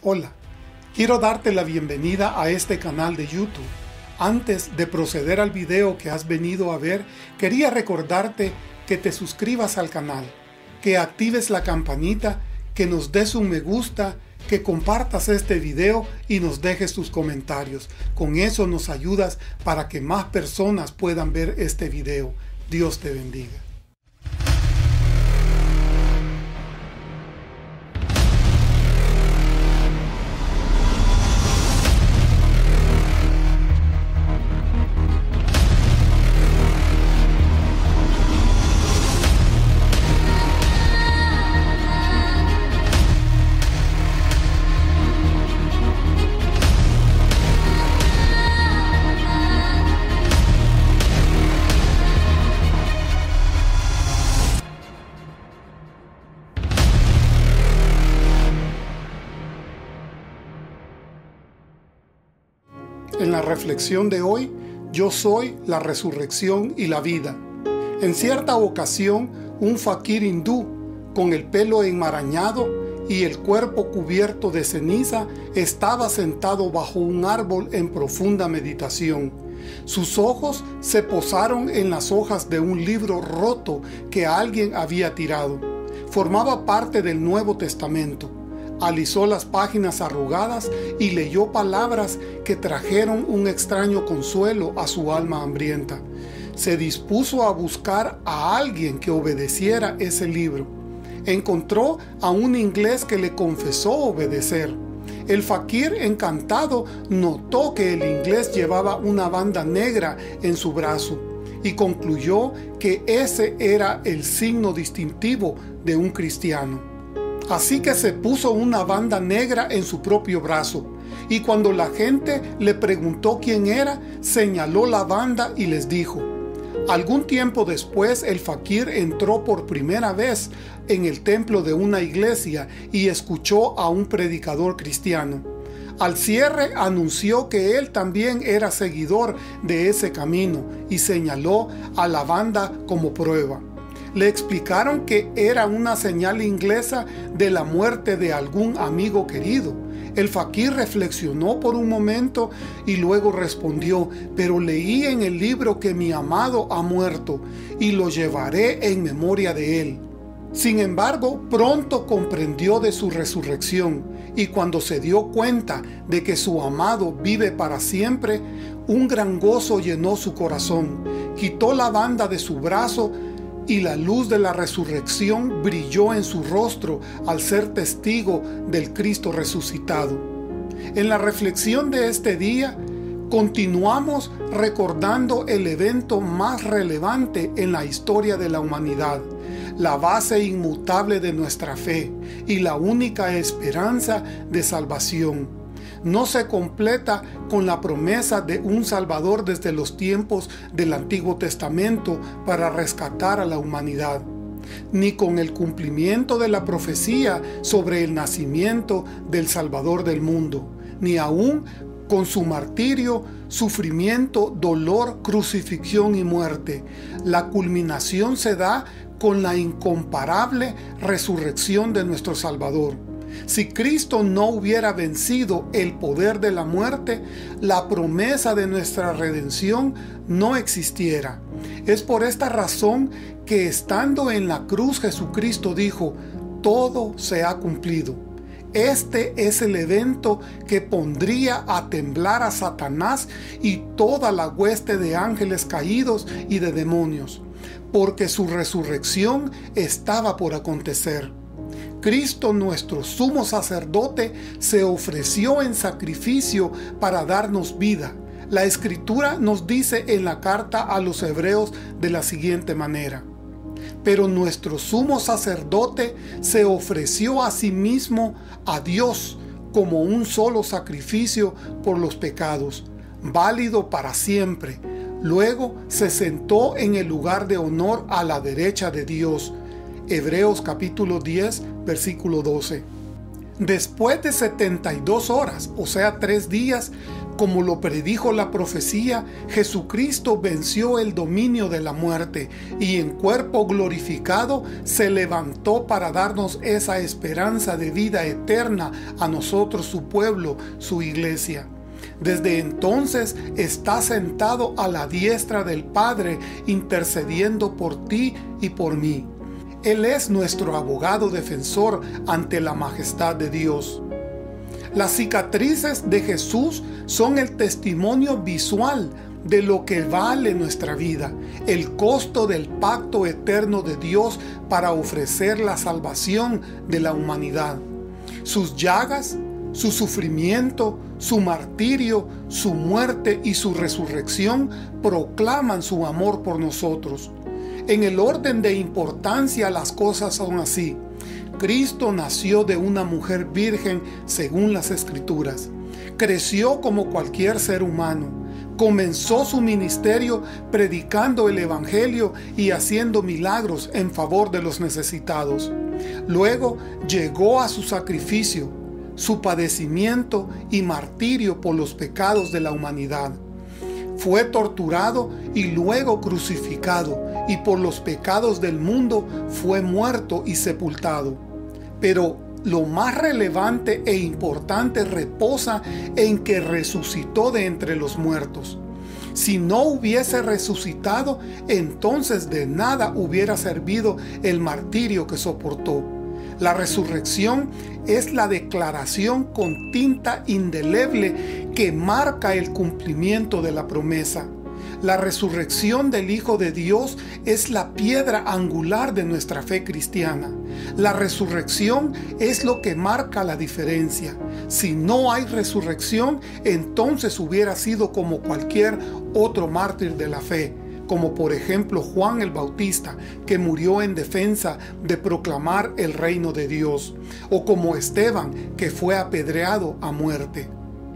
Hola, quiero darte la bienvenida a este canal de YouTube. Antes de proceder al video que has venido a ver, quería recordarte que te suscribas al canal, que actives la campanita, que nos des un me gusta, que compartas este video y nos dejes tus comentarios. Con eso nos ayudas para que más personas puedan ver este video. Dios te bendiga. En la reflexión de hoy, yo soy la resurrección y la vida. En cierta ocasión, un faquir hindú, con el pelo enmarañado y el cuerpo cubierto de ceniza, estaba sentado bajo un árbol en profunda meditación. Sus ojos se posaron en las hojas de un libro roto que alguien había tirado. Formaba parte del Nuevo Testamento. Alisó las páginas arrugadas y leyó palabras que trajeron un extraño consuelo a su alma hambrienta. Se dispuso a buscar a alguien que obedeciera ese libro. Encontró a un inglés que le confesó obedecer. El faquir, encantado, notó que el inglés llevaba una banda negra en su brazo y concluyó que ese era el signo distintivo de un cristiano. Así que se puso una banda negra en su propio brazo, y cuando la gente le preguntó quién era, señaló la banda y les dijo. Algún tiempo después, el faquir entró por primera vez en el templo de una iglesia y escuchó a un predicador cristiano. Al cierre anunció que él también era seguidor de ese camino y señaló a la banda como prueba. Le explicaron que era una señal inglesa de la muerte de algún amigo querido. El faquir reflexionó por un momento y luego respondió: pero leí en el libro que mi amado ha muerto y lo llevaré en memoria de él. Sin embargo, pronto comprendió de su resurrección, y cuando se dio cuenta de que su amado vive para siempre, un gran gozo llenó su corazón. Quitó la banda de su brazo y la luz de la resurrección brilló en su rostro al ser testigo del Cristo resucitado. En la reflexión de este día, continuamos recordando el evento más relevante en la historia de la humanidad, la base inmutable de nuestra fe y la única esperanza de salvación. No se completa con la promesa de un Salvador desde los tiempos del Antiguo Testamento para rescatar a la humanidad, ni con el cumplimiento de la profecía sobre el nacimiento del Salvador del mundo, ni aún con su martirio, sufrimiento, dolor, crucifixión y muerte. La culminación se da con la incomparable resurrección de nuestro Salvador. Si Cristo no hubiera vencido el poder de la muerte, la promesa de nuestra redención no existiera. Es por esta razón que estando en la cruz Jesucristo dijo: todo se ha cumplido. Este es el evento que pondría a temblar a Satanás y toda la hueste de ángeles caídos y de demonios, porque su resurrección estaba por acontecer. Cristo, nuestro sumo sacerdote, se ofreció en sacrificio para darnos vida. La Escritura nos dice en la carta a los Hebreos de la siguiente manera: pero nuestro sumo sacerdote se ofreció a sí mismo a Dios como un solo sacrificio por los pecados, válido para siempre. Luego se sentó en el lugar de honor a la derecha de Dios. Hebreos capítulo 10, versículo 12. Después de 72 horas, o sea 3 días, Como lo predijo la profecía, Jesucristo venció el dominio de la muerte y en cuerpo glorificado se levantó para darnos esa esperanza de vida eterna a nosotros, su pueblo, su iglesia. Desde entonces está sentado a la diestra del Padre, intercediendo por ti y por mí. Él es nuestro abogado defensor ante la majestad de Dios. Las cicatrices de Jesús son el testimonio visual de lo que vale nuestra vida, el costo del pacto eterno de Dios para ofrecer la salvación de la humanidad. Sus llagas, su sufrimiento, su martirio, su muerte y su resurrección proclaman su amor por nosotros. En el orden de importancia las cosas son así. Cristo nació de una mujer virgen según las Escrituras. Creció como cualquier ser humano. Comenzó su ministerio predicando el Evangelio y haciendo milagros en favor de los necesitados. Luego llegó a su sacrificio, su padecimiento y martirio por los pecados de la humanidad. Fue torturado y luego crucificado, y por los pecados del mundo fue muerto y sepultado. Pero lo más relevante e importante reposa en que resucitó de entre los muertos. Si no hubiese resucitado, entonces de nada hubiera servido el martirio que soportó. La resurrección es la declaración con tinta indeleble que marca el cumplimiento de la promesa. La resurrección del Hijo de Dios es la piedra angular de nuestra fe cristiana. La resurrección es lo que marca la diferencia. Si no hay resurrección, entonces hubiera sido como cualquier otro mártir de la fe, como por ejemplo Juan el Bautista, que murió en defensa de proclamar el reino de Dios, o como Esteban, que fue apedreado a muerte.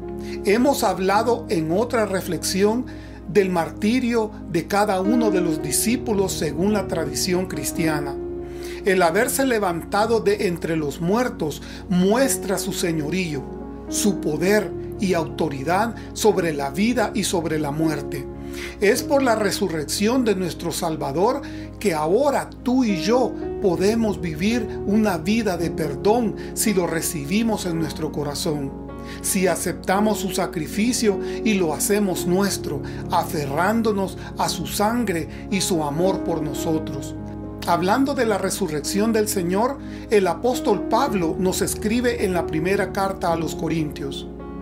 Hemos hablado en otra reflexión del martirio de cada uno de los discípulos según la tradición cristiana. El haberse levantado de entre los muertos muestra su señorío, su poder y autoridad sobre la vida y sobre la muerte. Es por la resurrección de nuestro Salvador que ahora tú y yo podemos vivir una vida de perdón si lo recibimos en nuestro corazón. Si aceptamos su sacrificio y lo hacemos nuestro, aferrándonos a su sangre y su amor por nosotros. Hablando de la resurrección del Señor, el apóstol Pablo nos escribe en la primera carta a los Corintios: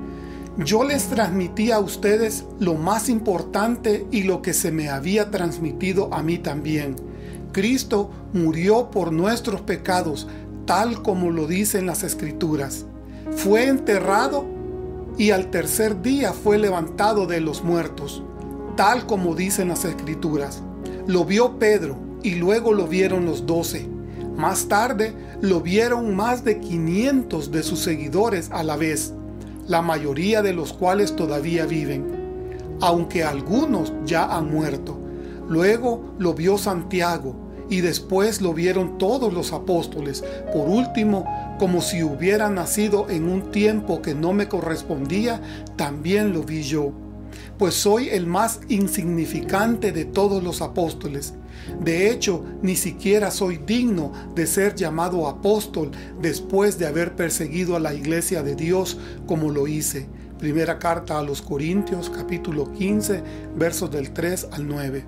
yo les transmití a ustedes lo más importante y lo que se me había transmitido a mí también. Cristo murió por nuestros pecados, tal como lo dicen las Escrituras. Fue enterrado y al tercer día fue levantado de los muertos, tal como dicen las Escrituras. Lo vio Pedro y luego lo vieron los 12. Más tarde lo vieron más de 500 de sus seguidores a la vez, la mayoría de los cuales todavía viven, aunque algunos ya han muerto. Luego lo vio Santiago y después lo vieron todos los apóstoles. Por último, como si hubiera nacido en un tiempo que no me correspondía, también lo vi yo, pues soy el más insignificante de todos los apóstoles. De hecho, ni siquiera soy digno de ser llamado apóstol después de haber perseguido a la iglesia de Dios como lo hice. Primera carta a los Corintios, capítulo 15, versos del 3 al 9.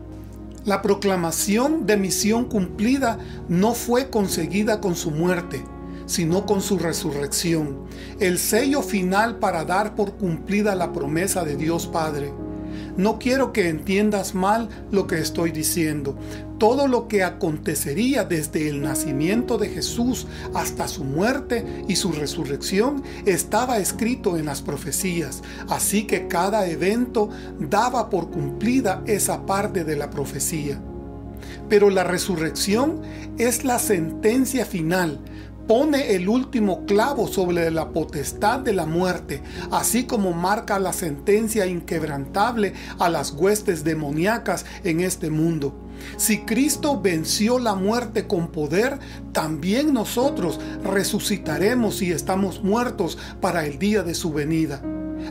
La proclamación de misión cumplida no fue conseguida con su muerte, sino con su resurrección, el sello final para dar por cumplida la promesa de Dios Padre. No quiero que entiendas mal lo que estoy diciendo. Todo lo que acontecería desde el nacimiento de Jesús hasta su muerte y su resurrección estaba escrito en las profecías, así que cada evento daba por cumplida esa parte de la profecía. Pero la resurrección es la sentencia final. Pone el último clavo sobre la potestad de la muerte, así como marca la sentencia inquebrantable a las huestes demoníacas en este mundo. Si Cristo venció la muerte con poder, también nosotros resucitaremos si estamos muertos para el día de su venida.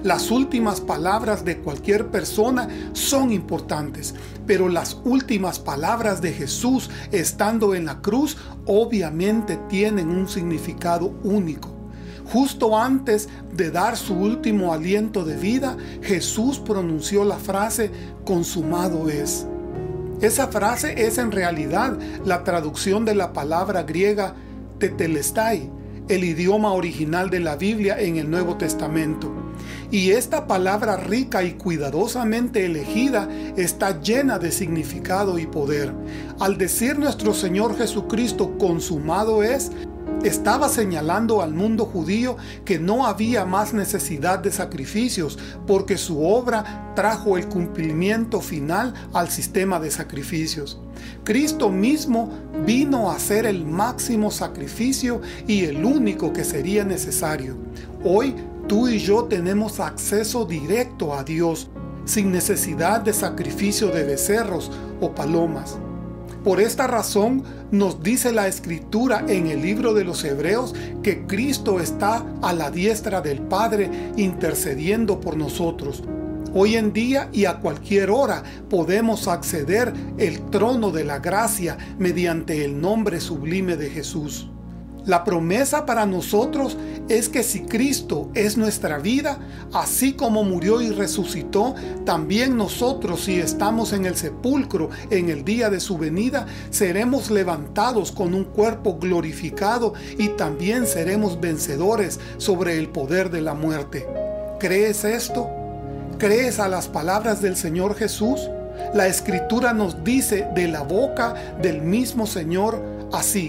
Las últimas palabras de cualquier persona son importantes, pero las últimas palabras de Jesús estando en la cruz obviamente tienen un significado único. Justo antes de dar su último aliento de vida, Jesús pronunció la frase "consumado es". Esa frase es en realidad la traducción de la palabra griega tetelestai, el idioma original de la Biblia en el Nuevo Testamento. Y esta palabra rica y cuidadosamente elegida está llena de significado y poder. Al decir nuestro Señor Jesucristo "consumado es", estaba señalando al mundo judío que no había más necesidad de sacrificios, porque su obra trajo el cumplimiento final al sistema de sacrificios. Cristo mismo vino a ser el máximo sacrificio y el único que sería necesario. Hoy tú y yo tenemos acceso directo a Dios, sin necesidad de sacrificio de becerros o palomas. Por esta razón nos dice la Escritura en el libro de los Hebreos que Cristo está a la diestra del Padre intercediendo por nosotros. Hoy en día y a cualquier hora podemos acceder al trono de la gracia mediante el nombre sublime de Jesús. La promesa para nosotros es que si Cristo es nuestra vida, así como murió y resucitó, también nosotros, si estamos en el sepulcro en el día de su venida, seremos levantados con un cuerpo glorificado y también seremos vencedores sobre el poder de la muerte. ¿Crees esto? ¿Crees a las palabras del Señor Jesús? La Escritura nos dice de la boca del mismo Señor así: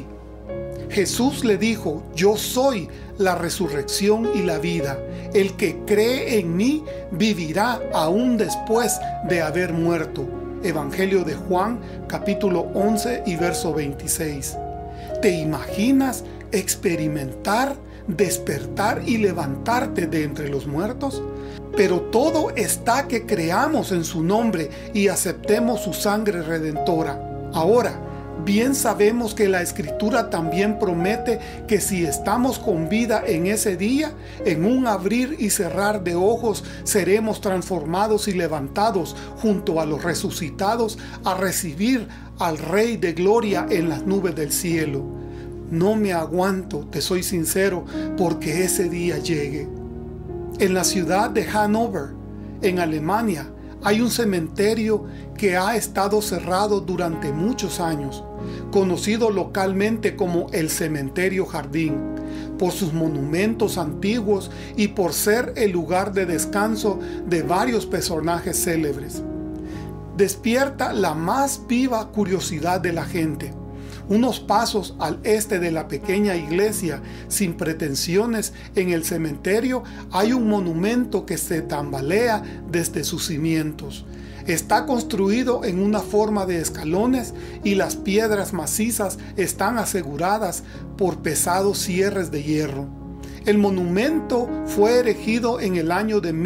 Jesús le dijo: yo soy la resurrección y la vida. El que cree en mí vivirá aún después de haber muerto. Evangelio de Juan, capítulo 11 y verso 26. ¿Te imaginas experimentar, despertar y levantarte de entre los muertos? Pero todo está que creamos en su nombre y aceptemos su sangre redentora. Ahora, bien sabemos que la Escritura también promete que si estamos con vida en ese día, en un abrir y cerrar de ojos seremos transformados y levantados junto a los resucitados a recibir al Rey de Gloria en las nubes del cielo. No me aguanto, te soy sincero, porque ese día llegue. En la ciudad de Hannover, en Alemania, hay un cementerio que ha estado cerrado durante muchos años, conocido localmente como el Cementerio Jardín, por sus monumentos antiguos y por ser el lugar de descanso de varios personajes célebres. Despierta la más viva curiosidad de la gente. Unos pasos al este de la pequeña iglesia, sin pretensiones, en el cementerio hay un monumento que se tambalea desde sus cimientos. Está construido en una forma de escalones y las piedras macizas están aseguradas por pesados cierres de hierro. El monumento fue erigido en el año de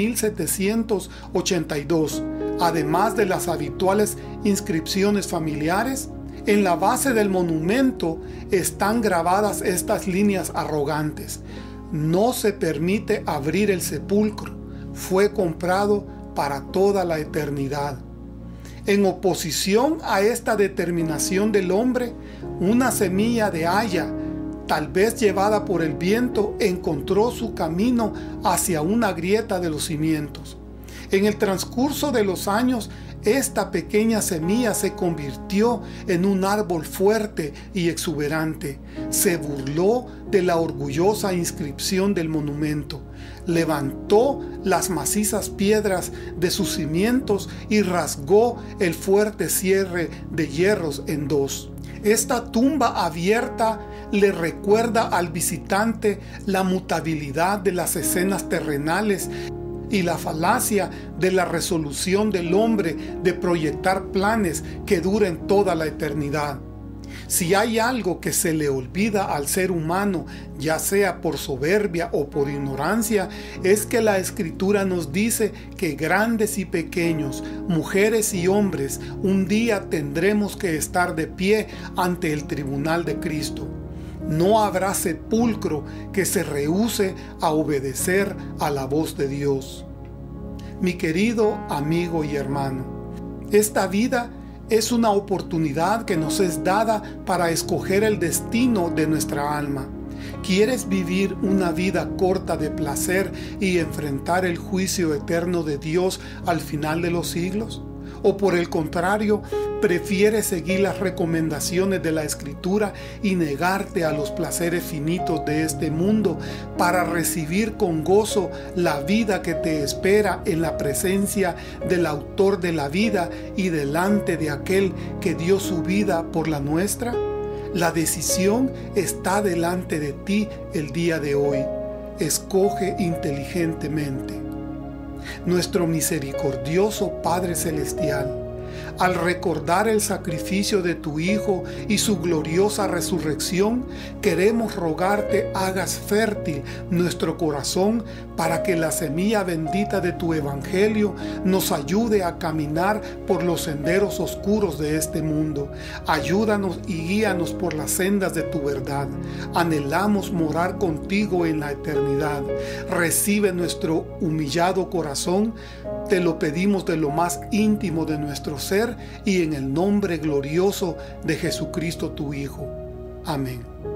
1782, además de las habituales inscripciones familiares. En la base del monumento están grabadas estas líneas arrogantes: no se permite abrir el sepulcro, fue comprado para toda la eternidad. En oposición a esta determinación del hombre, una semilla de haya, tal vez llevada por el viento, encontró su camino hacia una grieta de los cimientos. En el transcurso de los años, esta pequeña semilla se convirtió en un árbol fuerte y exuberante. Se burló de la orgullosa inscripción del monumento. Levantó las macizas piedras de sus cimientos y rasgó el fuerte cierre de hierros en dos. Esta tumba abierta le recuerda al visitante la mutabilidad de las escenas terrenales y la falacia de la resolución del hombre de proyectar planes que duren toda la eternidad. Si hay algo que se le olvida al ser humano, ya sea por soberbia o por ignorancia, es que la Escritura nos dice que grandes y pequeños, mujeres y hombres, un día tendremos que estar de pie ante el tribunal de Cristo. No habrá sepulcro que se rehúse a obedecer a la voz de Dios. mi querido amigo y hermano. Esta vida es una oportunidad que nos es dada para escoger el destino de nuestra alma. ¿Quieres vivir una vida corta de placer y enfrentar el juicio eterno de Dios al final de los siglos? ¿O por el contrario, prefieres seguir las recomendaciones de la Escritura y negarte a los placeres finitos de este mundo para recibir con gozo la vida que te espera en la presencia del Autor de la vida y delante de aquel que dio su vida por la nuestra? La decisión está delante de ti el día de hoy. Escoge inteligentemente. Nuestro misericordioso Padre Celestial, al recordar el sacrificio de tu Hijo y su gloriosa resurrección, queremos rogarte hagas fértil nuestro corazón para que la semilla bendita de tu Evangelio nos ayude a caminar por los senderos oscuros de este mundo. Ayúdanos y guíanos por las sendas de tu verdad. Anhelamos morar contigo en la eternidad. Recibe nuestro humillado corazón. Te lo pedimos de lo más íntimo de nuestro ser y en el nombre glorioso de Jesucristo tu Hijo. Amén.